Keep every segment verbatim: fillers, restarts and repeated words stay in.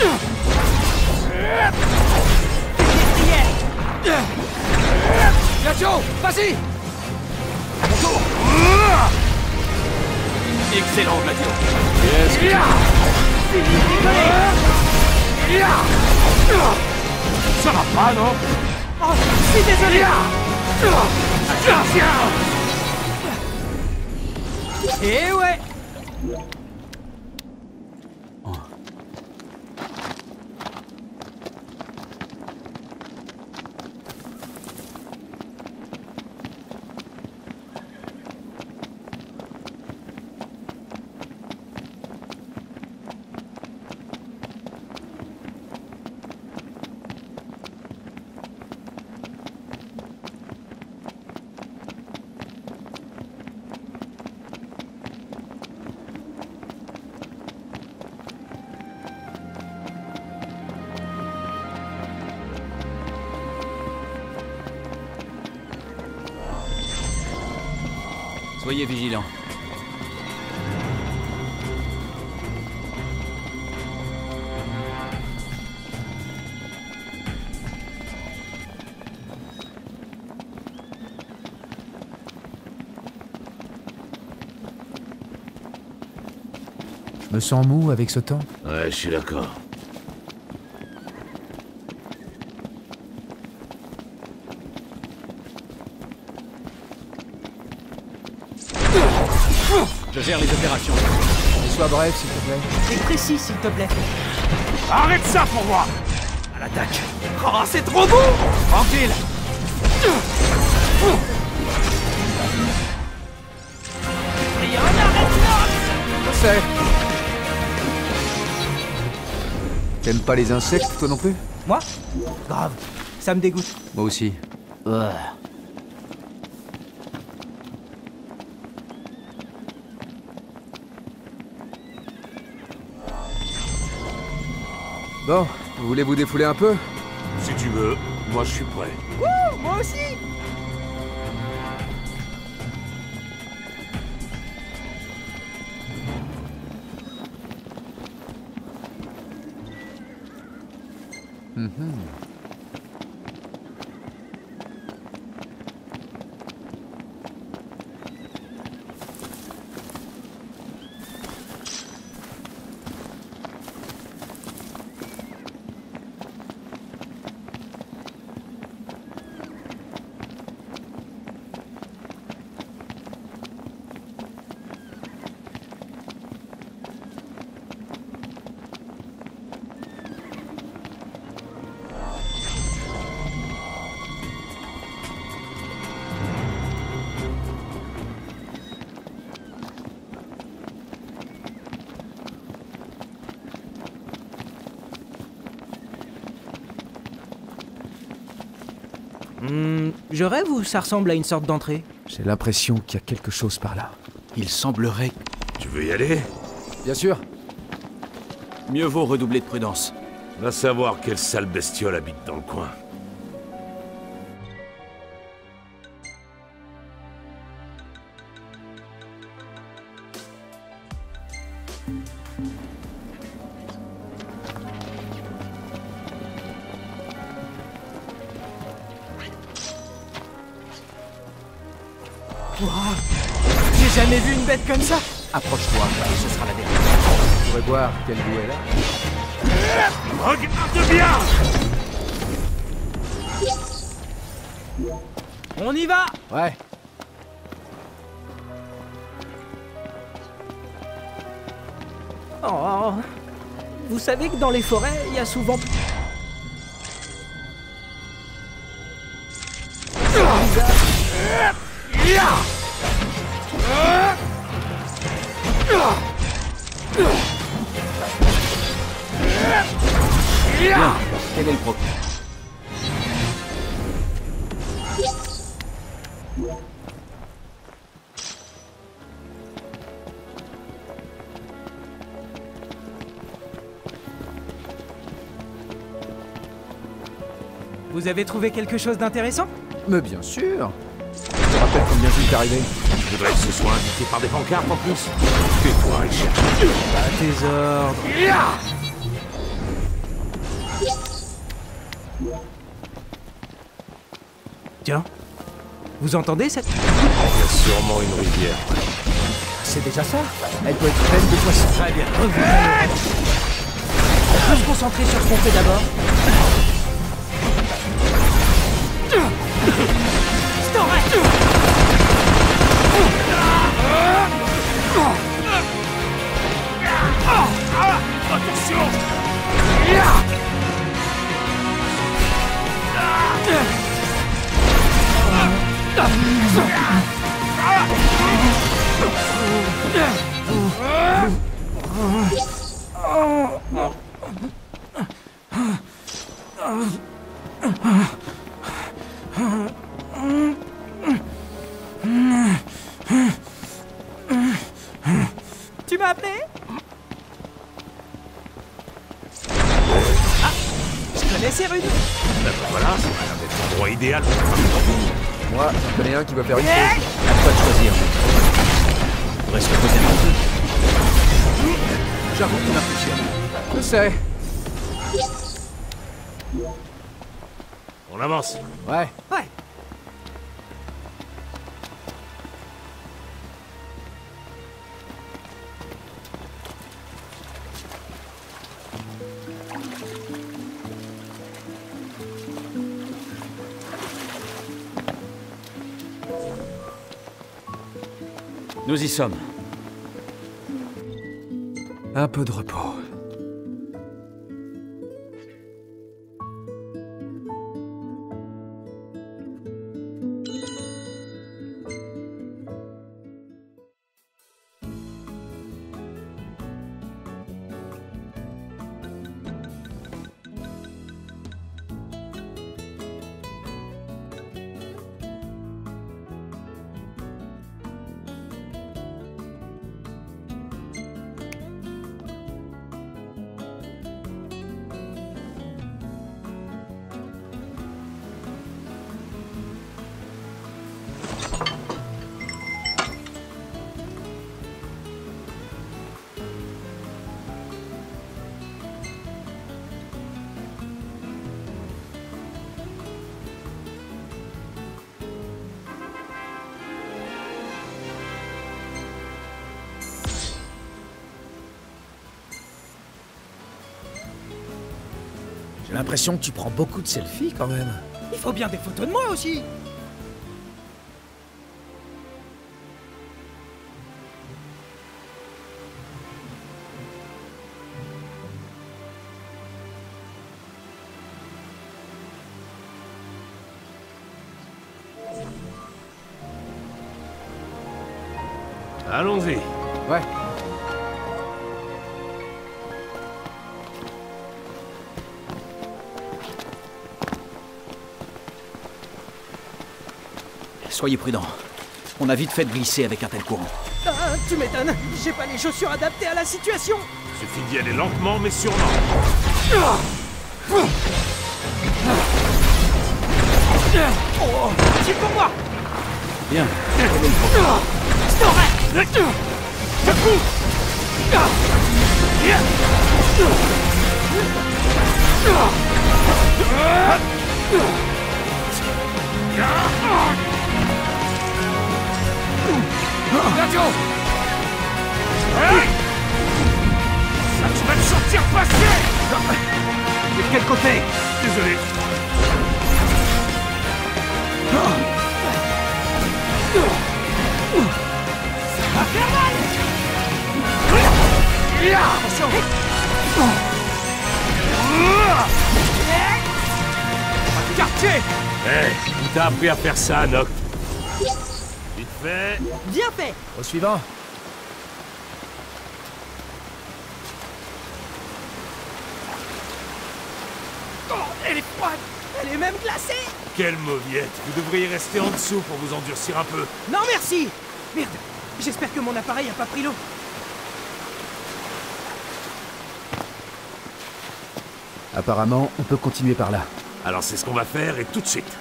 Nacho, vas-y! À mon tour! Excellent, Gladio! Yes, ça va pas, non? Oh, je suis désolé! Et ouais! Soyez vigilants. Je me sens mou avec ce temps. Ouais, je suis d'accord. Je gère les opérations. Sois bref, s'il te plaît. Et précis, s'il te plaît. Arrête ça pour moi! À l'attaque! Oh, c'est trop beau! Tranquille! Je sais. T'aimes pas les insectes, toi non plus? Moi? Grave. Ça me dégoûte. Moi aussi. Ouais. Bon, vous voulez vous défouler un peu? Si tu veux, moi je suis prêt. Wouh, moi aussi! Mhm. Hmm, je rêve ou ça ressemble à une sorte d'entrée? J'ai l'impression qu'il y a quelque chose par là. Il semblerait... Tu veux y aller? Bien sûr. Mieux vaut redoubler de prudence. Va savoir quelle sale bestiole habite dans le coin. Wow. J'ai jamais vu une bête comme ça! Approche-toi, et ce sera la dernière. Tu pourrais voir quel goût elle a. Regarde bien! On y va! Ouais. Oh, vous savez que dans les forêts, il y a souvent... Bien. Quel est le problème? Vous avez trouvé quelque chose d'intéressant? Mais bien sûr. Tu te rappelles combien vite t'es arrivé? Je voudrais que ce soit indiqué par des pancartes en plus. Tais-toi, Richard. À tes ordres. Tiens. Vous entendez cette... Il y a sûrement une rivière. C'est déjà ça. Elle doit être pleine de poissons. Très bien. On peut se concentrer sur ce qu'on fait d'abord. Attention! Tu m'as appelé? Ah, je connais ces rues. Ben voilà, ça m'a l'air d'être l'endroit idéal. Moi, j'en connais un qui veut faire une chose. À toi de choisir. On pourrait se reposer un peu. J'avoue que tu m'impressionnes. Je sais. On avance. Ouais. Ouais. Nous y sommes. Un peu de repos. J'ai l'impression que tu prends beaucoup de selfies quand même. Il faut bien des photos de moi aussi. Allons-y. Ouais. Soyez prudents. On a vite fait de glisser avec un tel courant. Ah, tu m'étonnes. J'ai pas les chaussures adaptées à la situation. Suffit d'y aller lentement mais sûrement. Oh, c'est pour moi. Bien. Radio! Hey! Ça, tu vas te sortir passer! De quel côté? Désolé. Ça va faire mal! Attention! Quartier! Hé, on t'a appris à faire ça, Noct. Vite fait. Bien fait! Au suivant. Oh, elle est froide! Elle est même glacée! Quelle mauviette. Vous devriez rester en dessous pour vous endurcir un peu. Non merci! Merde! J'espère que mon appareil a pas pris l'eau. Apparemment, on peut continuer par là. Alors c'est ce qu'on va faire et tout de suite.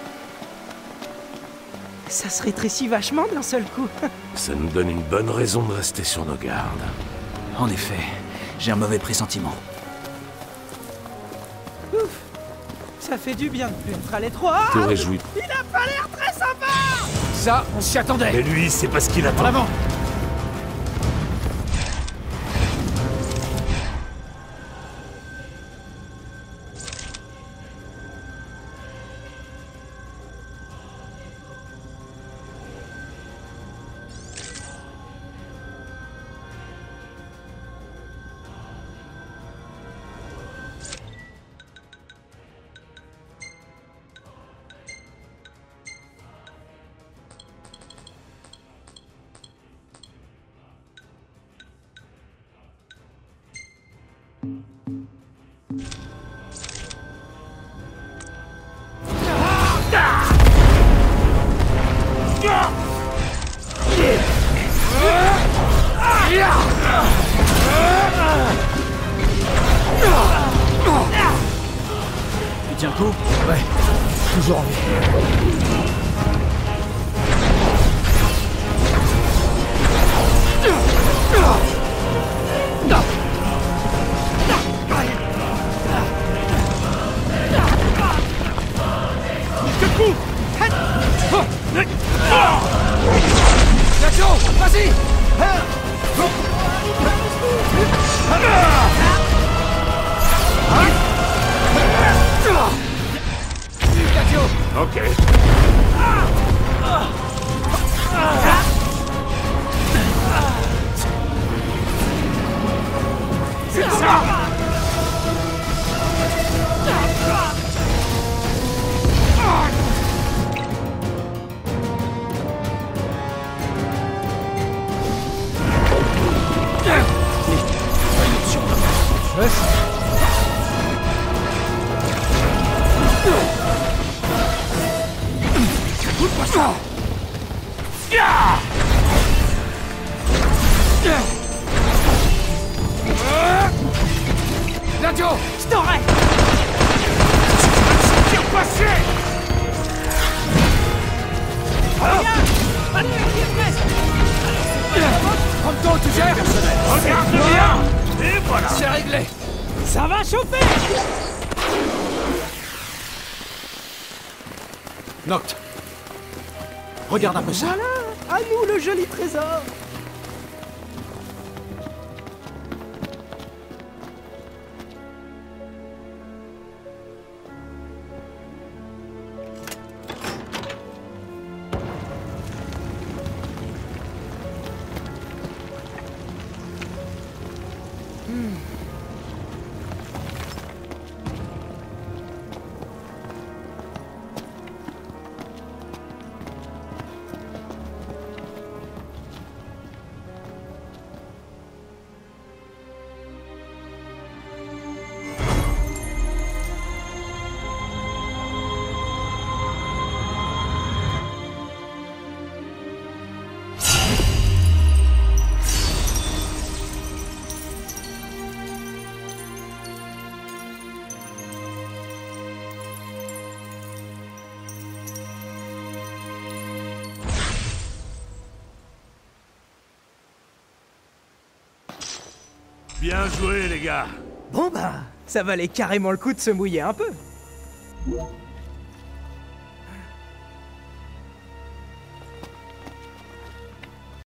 Ça se rétrécit vachement d'un seul coup. Ça nous donne une bonne raison de rester sur nos gardes. En effet, j'ai un mauvais pressentiment. Ouf! Ça fait du bien de plus être à l'étroit. Te réjouis. Il a pas l'air très sympa. Ça, on s'y attendait. Mais lui, c'est pas ce qu'il En attend. avant. Tu tiens le coup? Ouais, toujours en vie. Nacho, vas-y! Ok. C'est ça. Nacho! Je t'aurai. Tire passer. Allez, qui est presque. Prends le temps, tu gères! Regarde bien. Et voilà. C'est réglé! Ça va chauffer. Noct! Regarde un peu ça! Voilà, à nous le joli trésor. Bien joué, les gars. Bon bah, ça valait carrément le coup de se mouiller un peu.